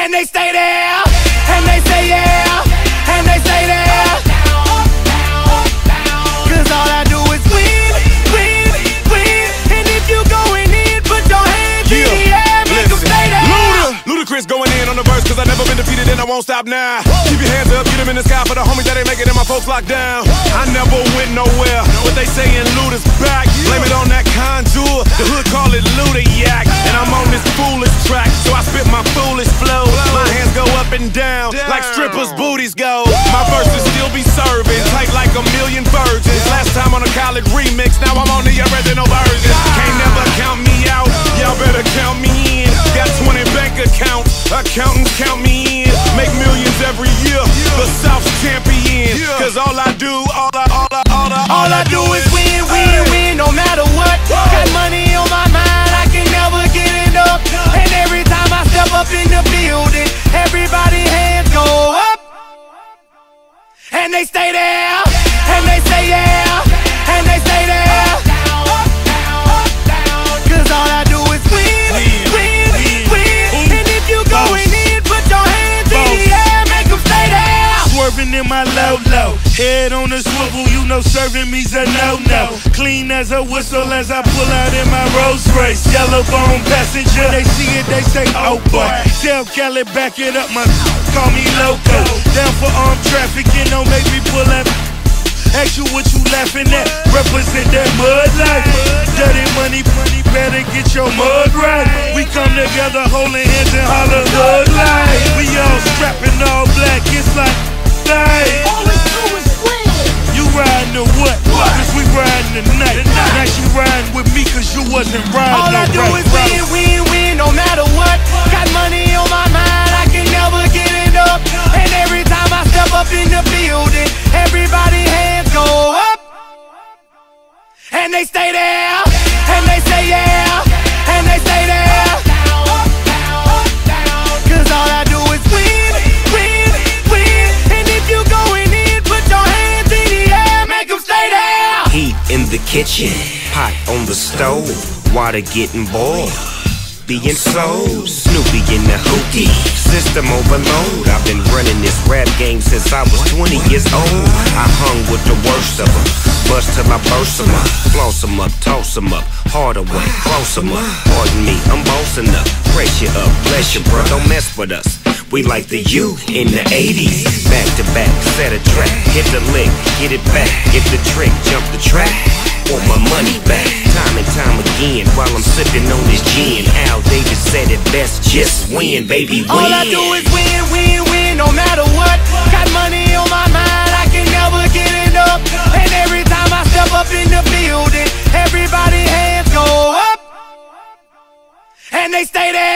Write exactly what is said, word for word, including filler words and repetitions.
and they stay there, and they say yeah, and they say there. Cause all I do is win, win, win. And if you going in, put your hands yeah. in the air, make them stay there. Luda, Ludacris going in on the verse, cause I never been defeated and I won't stop now. Keep your hands up, get them in the sky for the homies that ain't making it and my folks locked down. I never went nowhere, but they saying Luda's back. Blame it on that contour, the hood call it Luda Yak. And I'm on this foolish track, so I spit my foolish flow. My hands go up and down, like strippers' booties go. My verses still be serving, tight like a million virgins. Last time on a college remix, now I'm on the original version. Can't never count me out, y'all better count me in. Got twenty bank accounts, accountants count me in. Make millions every year, the South's champion. Cause all I do, all I, all I, all I, all I do is win, win, win, no matter what. Got money on my mind, I can never get it up. And every time I step up in the building, everybody hands go up, and they stay there, and they say yeah, and they stay there. Cause all I do is win, win, win. And if you going in, put your hands in the air, make them stay there. Swerving in my low-low, head on a swivel, you know serving me's a no-no. Clean as a whistle as I pull out in my Rolls Royce. Yellow bone passenger, they see it, they say, oh boy. Tell Cali, back it up, my call me loco. Down for armed trafficking, don't make me pull up. Ask you what you laughing at, represent that mud life. Dirty money, money, better get your mud right. We come together holding hands and holler hood life. We all strapping all black, it's like life. All we do is win. You riding or what? Cause we riding tonight. Now you riding with me cause you wasn't riding. All I do is win, win, win, no matter what. Got money on my mind, I can never get it up. And every time I step up in the building, everybody hands go up, and they stay there, and they say yeah, and they stay there. Cause all I do is win, win, win. And if you going in, put your hands in the air, make them stay there. Heat in the kitchen, pot on the stove, water getting boiled. Being sold, Snoopy in the hookie, system overload. I've been running this rap game since I was twenty years old. I hung with the worst of them, bust till I burst them up, floss them up, toss them up, hard away, close them up. Pardon me, I'm bossing up, brace you up, bless you, bro, don't mess with us. We like the U in the eighties, back to back, set a track, hit the lick, get it back, get the trick, jump the track. Want my money back, time and time again, while I'm sipping on this gin. Al Davis said it best, just win, baby, win. All I do is win, win, win, no matter what. Got money on my mind, I can never get it up. And every time I step up in the building, everybody hands go up, and they stay there.